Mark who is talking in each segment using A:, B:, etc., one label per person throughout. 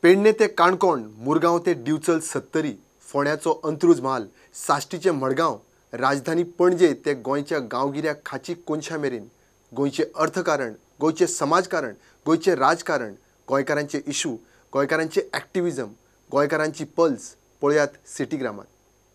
A: पेडणे ते काणकोण, मुरगांव ते दिवचल 70, फोंड्याचो अंत्रुज महाल, साश्टीचे मडगांव, राजधानी पणजे ते गोंयच्या गांवगिऱ्या खाची कोनशा मेरेन गोंयचे अर्थकारण, गोंयचे समाजकारण, गोंयचे राजकारण, गोंयकारांचे इशू, गोंयकारांचे एक्टिविजम, गोंयकारांची पल्स पळयात सिटी ग्रामात.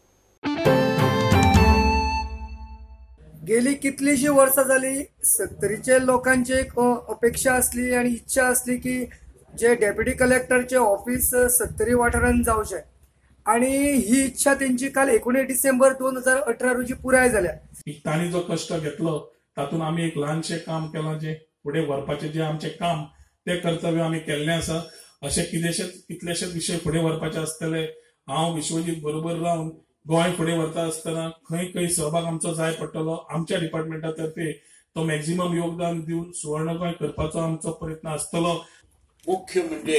B: गेली कितलीशी वर्सां जाली 70चे लोकांची एक अपेक्षा असली आणि इच्छा असली की जे डेप्युटी कलेक्टरचे ऑफिस 70 वाठारांत जावचे आणि ही इच्छा त्यांची काल 19 डिसेंबर 2018 रोजी पुराय जाल्या.
C: तांणी जो कष्ट घेतलो तातूंत आमी एक ल्हानशें काम केलां, जे फुडें व्हरपाचें जे आमचें काम तें कर्तव्य आमी केल्लें आसा. अशें कितलेशेच विशय फुडें व्हरपाचे आसतले. हांव विश्वजीत बरोबर रावन गोंय फुडें व्हरता आसतना खंय सहभाग आमचो जाय पडटलो. आमच्या डिपार्टमेंटा तर्फे तो मॅक्झिमम योगदान दिवन सुवर्ण गोंय करपाचो आमचो प्रयत्न आसतलो.
D: मुख्य म्हणजे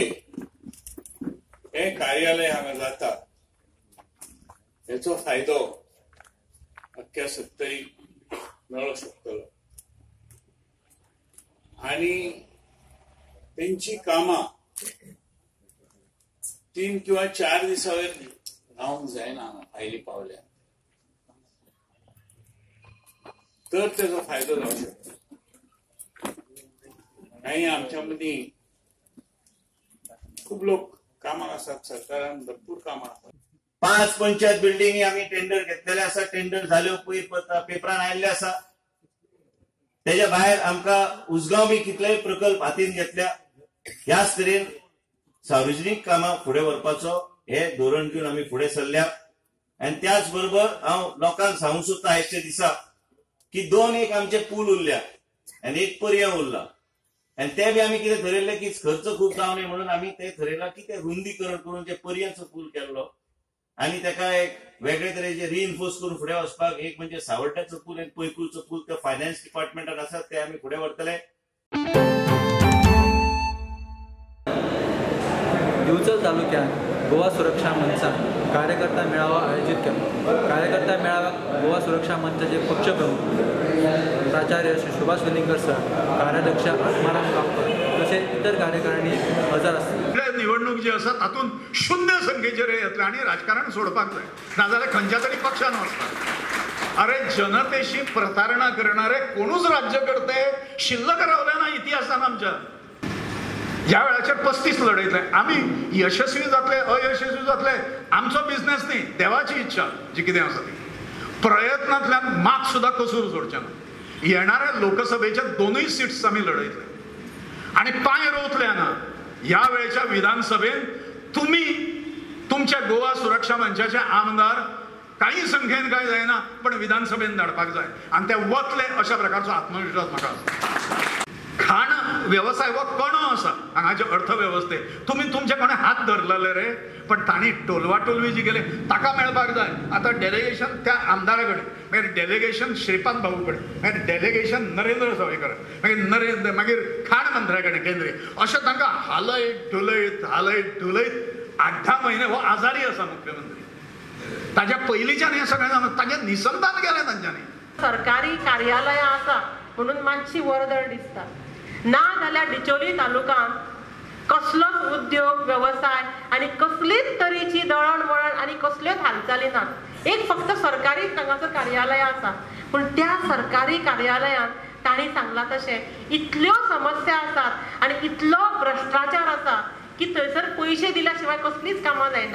D: हे कार्यालय हांगा जाता हेचो फायदो अख्ख्या 70 मेळो शकतलो आणि तेंची कामां 3 किंवा 4 दिसांवयर रावंक जायना आयली पावल्या तर तेजो फायदो जावंक शकता. काही आमच्या मदीं खूप लोक कामाक आसात, सरकारान भरपूर कामां आसात.
E: 5 पंचायत बिल्डिंगी आम्ही टेंडर घेतलेले आसा, टेंडर जाल्यो पेपरान आयिल्ले आसा. तेज्या भायर आमकां उसगांव बी कितलेय प्रकल्प हातीन घेतल्या. ह्याच तरेन सार्वजनीक कामां फुडें व्हरपाचो हे धोरण घेवन आमी फुडें सरल्या. आनी त्याच बरोबर हांव लोकांक सांगूंक सोदता आयच्या दिसा की 2 एक आमचे पूल उरल्या आनी एक पर्याय उरला आणि ते बी आमी कितें ठरयल्लें की खर्च खूप जावं नये म्हणून आमी ते ठरयलां की ते रुंदीकरण करून जे पर्यंतचो पूल केल्लो आणि ताका एक वेगळे तरेचे रिइन्फोर्स करून फुडें वचपाक. एक म्हणजे सावड्ड्याचो पूल आनी पैकुलचो पूल ते फायनान्स डिपार्टमेंटान आसात ते आमी फुडें व्हरतले.
F: दिवचल तालुक्यात गोवा सुरक्षा मंचान कार्यकर्ता मेळावा आयोजित केलो. कार्यकर्ता मेळाव्याक गोवा सुरक्षा मंचाचे पक्षप्रमुख प्राचार्य श्री सुभाष वेलिंगकर सर, कार्याध्यक्ष आत्माराम कामकर तसेच इतर कार्यकारिणी हजर असतात.
G: निवडणूक जी आसा तातूंत शून्य संख्येचेर येतले आणि राजकारण सोडपाक जाय, नाजाल्यार खंयच्या तरी पक्षान वचपाक. अरे जनतेशी प्रतारणा करणारे कोणूच राज्यकर्ते शिल्लक रावले ना इतिहासान आमच्या. ज्या वेळाचेर 35 लढयतले आमी यशस्वी जातले अयशस्वी जातले आमचो बिझनेस न्ही, देवाची इच्छा जी कितें आसा ती. प्रयत्नांतल्यान मात सुद्धा कसूर सोडचे ना. येणाऱ्या लोकसभेच्या 2 सीट्स आमी लढयतले आणि पांय रोवतले ना. ह्या वेळेच्या विधानसभेत तुम्ही तुमच्या गोवा सुरक्षा मंचाचे आमदार काही संख्येन काय जायना पण विधानसभेत धाडपाक जाय आणि ते वतले अशा प्रकारचो आत्मविश्वास म्हाका आसा. खाण व्यवसाय हो कणो आसा हांगाचे अर्थवेवस्थेत. तुम्ही तुमचे कोणे हात धरलेले रे, पण तांणी टोलवाटोलवी जी केले ताका मेळपाक जाय. आता डेलिगेशन त्या आमदारा कडेन, मागीर डेलिगेशन श्रीपाद भाऊ कडेन, मागीर डेलिगेशन नरेंद्र सावयकर, मागीर खाण मंत्र्या कडेन केंद्रीय. अशें तांकां हालयत ढुलयत 8-10 म्हयने हो आजारी आसा मुख्यमंत्री. ताच्या पयलींच्यान हें सगळें जालें, ताचें निसंधान केलें तांच्यांनी.
H: सरकारी कार्यालयां आसा म्हणून मातशी वर्दळ दिसता ना जाल्यार डिचोली तालुक्यांत कसलोच उद्योग व्यवसाय आणि कसलीच तरेची दळणवळण आणि कसल्योच हालचाली नात. एक फक्त सरकारी हांगासर कार्यालय आसा पूण त्या सरकारी कार्यालयांत तांणी सांगलां तशें इतल्यो समस्या आसात आणि इतलो भ्रष्टाचार आसा की थंयसर पयशे दिल्या शिवाय कसलीच कामां जायना.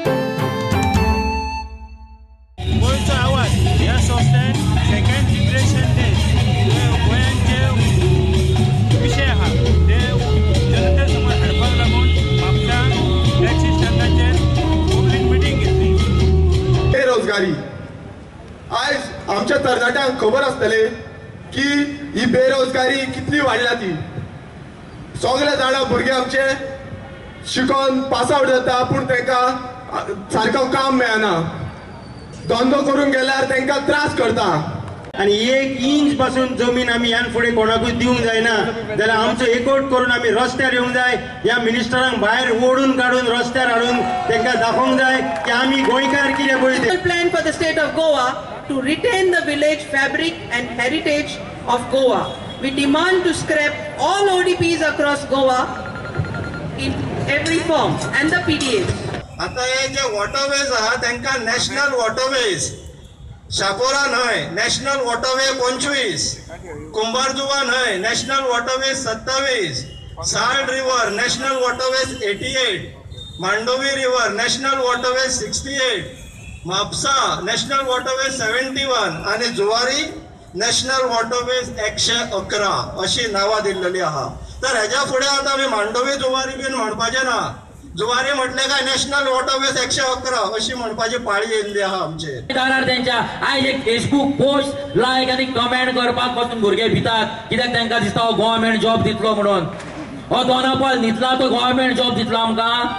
I: गोंयचो आवाज ह्या संस्थेन सेकंड लिबरेशन डे गोंयांचे विशय आहा ते जनते समोर हाडपाक लागून म्हापसा टॅक्सी स्टँडाचेर पब्लीक मिटींग घेतली.
J: बेरोजगारी आयज आमच्या तरणाट्यांक खबर आसतले की ही बेरोजगारी कितली वाडल्या ती. सगळे जाणा भुरगे आमचे शिकून पास आउट जाता पूण तांकां सारको काम मेळना. धंदो करून गेल्यार तांकां त्रास करता
E: आणि 1 इंच पासून जमीन आमी ह्यान फुडें कोणाकूय दिवंक जायना. जाल्यार आमचो एकवट करून आमी रस्त्यार येवंक जाय. ह्या मिनिस्टरांक भायर ओडून काडून रस्त्यार हाडून तांकां दाखोवंक जाय की आमी गोंयकार कितें पळय.
H: Plan for the state of Goa to retain the village fabric and heritage of Goa. We demand to scrap all ODPs across Goa in
K: every form and the PDAs.
J: आता हे जे वॉटरवेज आहा तांकां नॅशनल वॉटरवेज शापोरा न्हय नॅशनल वॉटरवे 25, कुंभारजुवा न्हय national waterways 27, salt river national waterways 88, Mandovi river national waterways 68, Mapusa national waterways 71 आणि Zuari national waterways 111 अशी नावां दिल्लेली आहा. तर हेच्या फुडें आतां आमी मांडोवी जुवारी बीन म्हणपाचें ना. जुवारी म्हटले काय नॅशनल वॉटरवेज 111 अशी म्हणपाची पाळी येयल्ली आहा आमचे.
L: त्यांच्या आयज एक फेसबुक पोस्ट लायक आनी कमेंट करपाक पासून भुरगे भितात कित्याक तांकां दिसता हो गव्हर्मेंट जॉब दितलो म्हणून. हो दोनापावल न्हिदला तो गव्हर्मेंट जॉब दितलो आमकां.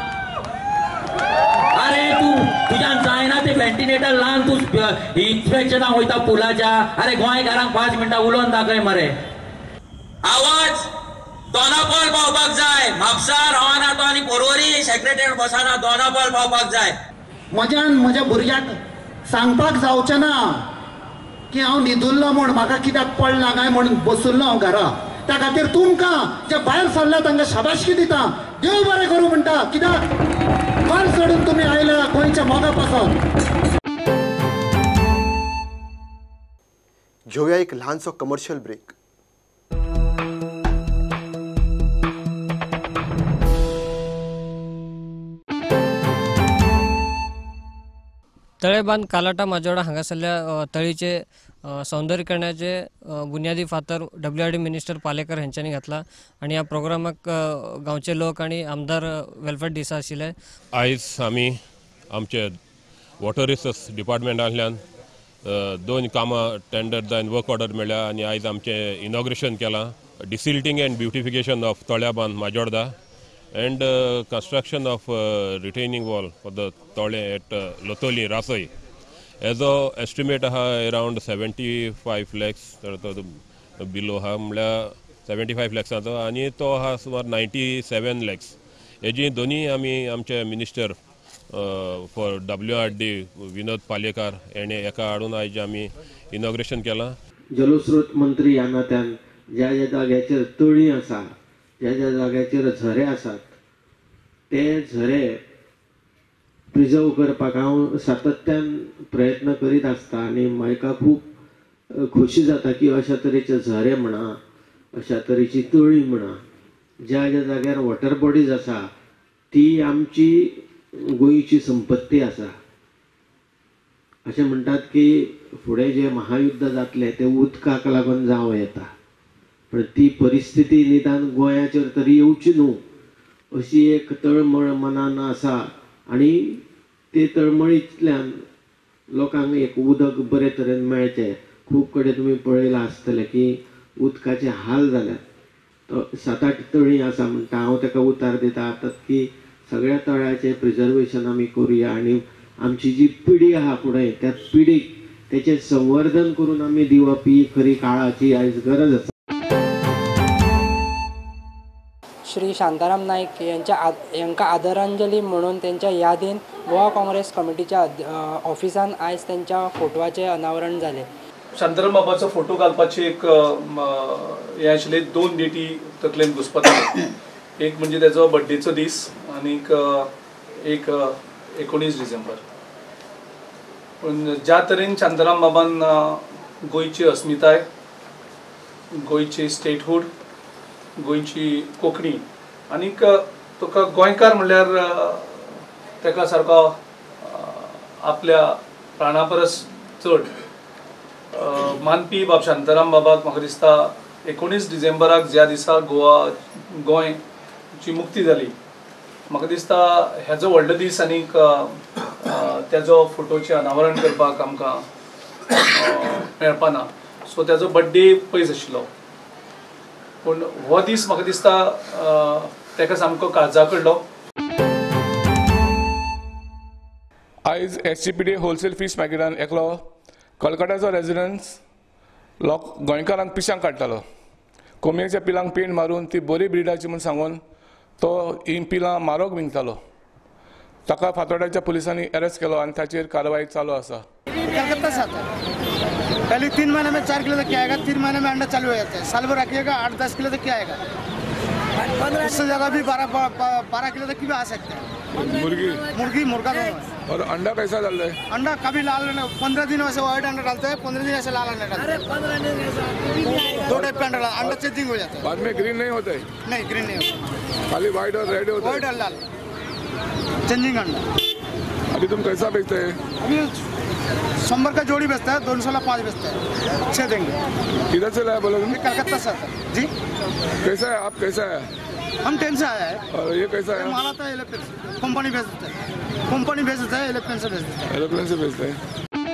L: अरे तुज्यान जायना ते व्हेंटिलेटर लावन तू इन्स्पेक्शनाक वयता पुलाच्या. अरे गोंयकारांक 5 मिनटां उलोवन दाखय मरे. आवाज दोनापावल पावपाक जाय. म्हापसा रावना तो आनी पर्वरी सेक्रेटरीएट बसना दोनापावल पावपाक जाय.
M: म्हज्यान म्हज्या भुरग्याक सांगपाक जावचें ना की हांव न्हिदुल्लो म्हूण म्हाका कित्याक पडला काय म्हणून बसुल्लो हांव घरा. त्या खातीर तुमकां जे भायर सरल्या तांकां शाबासकी दिता. देव बरें करूं म्हणटा कित्याक वर सोडून तुम्ही आयल्या गोंयच्या मोगा पासून.
A: घेऊया एक लहानसो कमर्शियल ब्रेक.
N: तळेबांद कालाटा माजोर्डा हांगासरल्या तळीचे सौंदर्यीकरणाचे बुनियादी फातर WRD मिनिस्टर पालेकर हांच्यांनी घातला आणि ह्या प्रोग्रामाक गांवचे लोक आणि आमदार वेलफेअर दिसा आशिल्ले.
O: आयज आमी आमचे वॉटर रिसोर्स डिपार्टमेंटांतल्यान 2 कामां टेंडर जावन वर्क ऑर्डर मेळ्ळ्या आनी आयज आमचें इनॉग्रेशन केलां. डिसिल्टिंग एंड ब्युटिफिकेशन ऑफ तळ्याबांद Majorda and construction of retaining wall for the Tole at Lotoli, Rasoi. As a estimate around 75 lakhs below 75 lakhs आणि तो हा सुमार 97 lakhs. हेजी दोन्ही आमी आमचे minister for WRD Vinod Palekar हेणे एका हाडून आयज आमी इनॉग्रेशन केलां.
P: जलस्रोत मंत्री ह्या नात्यान ज्या ज्या जाग्याचेर तळी आसा ज्या ज्या जाग्याचेर झरे आसात ते झरे प्रिजर्व करपाक हांव सातत्यान प्रयत्न करीत आसता आनी म्हाका खूब खोशी जाता की अशा तरेचे झरे म्हणा अशा तरेची तळी म्हणा ज्या ज्या जाग्यार वॉटर बॉडीज आसा ती आमची गोंयची संपत्ती आसा. अशें म्हणटात की फुडें जे महायुद्ध जातले ते उदकाक लागून जावं येता पण ती परिस्थिती निदान गोंयाचेर तरी येवची न्हू अशी एक तळमळ मनान आसा आनी ते तळमळींतल्यान लोकांक एक उदक बरे तरेन मेळचें. खूब कडेन तुमी पळयलां आसतलें की उदकाचे हाल जाल्यात. 7-8 तळी आसा म्हणटा हांव ताका उतार दिता की सगळ्या तळ्याचें प्रिजर्वेशन आमी करुया आनी आमची जी पिढी आहा फुडें त्या पिढीक तेचें संवर्धन करून आमी दिवप ही खरी काळाची आयज गरज आसा.
Q: श्री शांताराम नाईक यांका आदरांजली म्हणून त्यांच्या यादीन गोवा काँग्रेस कमिटीच्या ऑफिसान आयज त्यांच्या फोटोवाचे अनावरण झाले.
R: शांताराम बाबाचो फोटो घालपाची एक हे आशिल्ले 2 डेटी तकलेन घुसपताले. एक म्हणजे त्याचो बर्थडेचो दीस आनी एक 19 डिसेंबर. पूण ज्या तरेन शांताराम बाबान गोंयची अस्मिताय गोंयची स्टेटहूड गोंयची कोंकणी आनीक तुका गोंयकार म्हणल्यार ताका सारको आपल्या प्राणा परस चड मानपी बाब शांताराम बाबाक म्हाका दिसता 19 डिसेंबराक ज्या दिसा गोंयची मुक्ती जाली म्हाका दिसता हेजो व्हडलो दीस आनीक तेजो फोटोचें अनावरण करपाक आमकां मेळपाना. सो तेजो बर्थडे पयस आशिल्लो पूण हो दीस म्हाका दिसता ताका सामको काळजाकडलो.
S: आयज SGPDA होलसेल फीश मार्केटान एकलो कोलकाताचो रेजिडंट्स गोंयकारांक पिशांक काडटालो. कोंबयेच्या पिलांक पेंट मारून ती बरी ब्रिडाची म्हूण सांगून तो ही पिलां मारोंक विंगतालो. ताका फातोड्याच्या पुलिसांनी अरेस्ट केलो आनी ताचेर कारवाई चालू आसा.
T: पहले 3 महीने में 4 किलो तक क्या आएगा, 3 महीने में अंडा चालू हो जाता है. साल भर रखिएगा 8-10 किलो तक क्या आएगा. इससे ज़्यादा भी 12 किलो तक की भी आ सकते हैं। मुर्गा
S: और अंडा कैसा डाल रहे हैं?
T: अंडा कभी लाल 15 दिन वैसे व्हाइट अंडा डालते हैं, 15 दिन ऐसे लाल अंडा डालते हैं। 2 टाइप का अंडा चेंजिंग हो जाता है।
S: बाद में ग्रीन नहीं होता है?
T: नहीं, ग्रीन नहीं होता,
S: खाली व्हाइट और रेड होता है।
T: व्हाइट और लाल चेंजिंग अंडा।
S: अभी तुम कैसा बेचते हैं?
T: अभी 100 का जोड़ी बेचता है, 200 ला 5 बेचता है। अच्छे देंगे।
S: किधर से लाया बोला तुम?
T: कलकत्ता से आता है जी।
S: कैसा है आप? कैसा है?
T: हम 10 से आया है।
S: और ये कैसा है?
T: माल आता है इलेक्ट्रिक कंपनी भेज देता है, कंपनी भेज देता है, इलेक्ट्रिक से भेज देता है।
S: एरोप्लेन से भेजते हैं।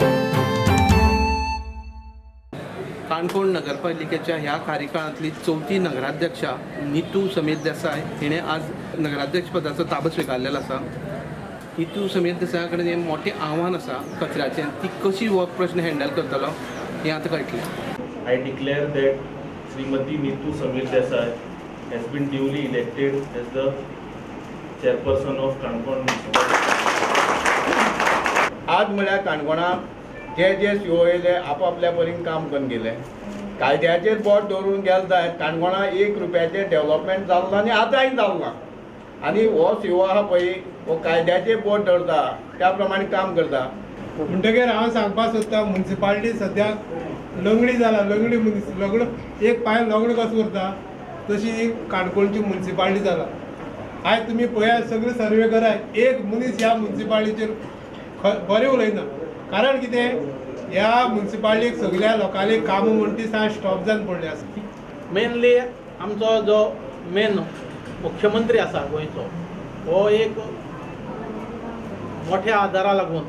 U: काणकोण नगरपालिकेच्या ह्या कार्यकाळातली 4थी नगराध्यक्षा नीतू समीर देसाय हिणे आज नगराध्यक्ष पदाचो ताबो स्विकारलेलो आसा। नीतू समीर देसाय कडेन हें मोठें आव्हान आसा कचऱ्याचें, ती कशी हो प्रश्न हँडल करतलो हें आतां कळटलें।
V: I declare that Srimati Neetu Samir Desai has been duly elected as the chairperson of Kanpon municipality.
W: आज म्हळ्यार काणकोणाक जे सीओ येयले आपापल्या परीन काम करून गेले, कायद्याचेर बोट दवरून गेले जायत काणकोणा 1 रुपयाचें डेव्हलपमेंट जाल्लो आनी आतांय जाल्ला। आनी हो सीओ आहा पळय हो कायद्याचेर बोट धरता त्या प्रमाणे काम करता।
X: म्हणटकीर हांव सांगपाक सोदतां म्युनिसिपालिटी सद्याक लंगडी जाला, लंगड एक पांय लंगड कसो करता तशी काणकोणची म्युनिसिपालिटी जाला। आयज तुमी पळयात सगळे सर्वे करात, एक मनीस ह्या म्युनिसिपालिटीचेर बरें उलयना। कारण कितें, ह्या म्युनिसिपालिटीक सगळ्या लोकांनी कामां म्हणटा ती साय स्टॉप जावन पडले आसा।
Y: मेनली आमचो जो मेन मुख्यमंत्री आसा गोंयचो हो एक मोठ्या आदारा लागून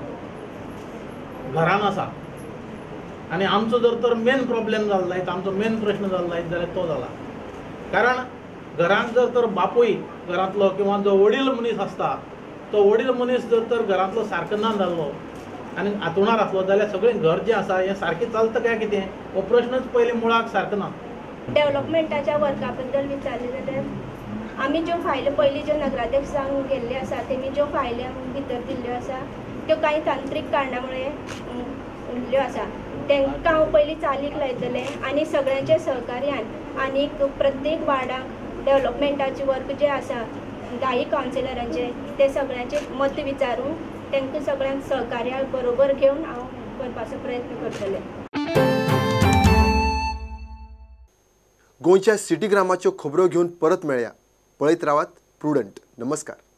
Y: घरान आसा आनी आमचो जर तर मेन प्रॉब्लेम जालो जायत, आमचो मेन प्रश्न जालो जायत जाल्यार तो जाला। कारण घरांत जर तर बापूय घरांतलो किंवा जो वडील मनीस आसता तो वडील मनीस जर तर घरांतलो सारको ना जाल्लो आनी हातूणार आसलो जाल्यार सगळें घर जें आसा हें सारकें चलता काय कितें हो प्रश्नच पयलीं मुळाक सारको ना।
Z: डेव्हलपमेंटाच्या वर्का बद्दल विचारले जाल्यार आमी ज्यो फायली पयलीं ज्यो नगराध्यक्ष जावन गेल्ले आसा तेमी ज्यो फायली भितर दिल्ल्यो आसा त्यो कांय तांत्रीक कारणामुळे उरल्यो आसा। तांकां हांव पयलीं चालीक लायतलें आनी सगळ्यांच्या सहकार्यान आनीक प्रत्येक वार्डाक डेव्हलपमेंटाचे वर्क जे आसा 10 कावन्सिलरांचे ते सगळ्यांचे मत विचारून तांकां सगळ्यांक सहकार्या बरोबर घेवन हांव करपाचो प्रयत्न करतलें।
A: गोंयच्या सिटी ग्रामाच्यो खबरो घेवन परत मेळया। पळयत रावात प्रुडंट। नमस्कार।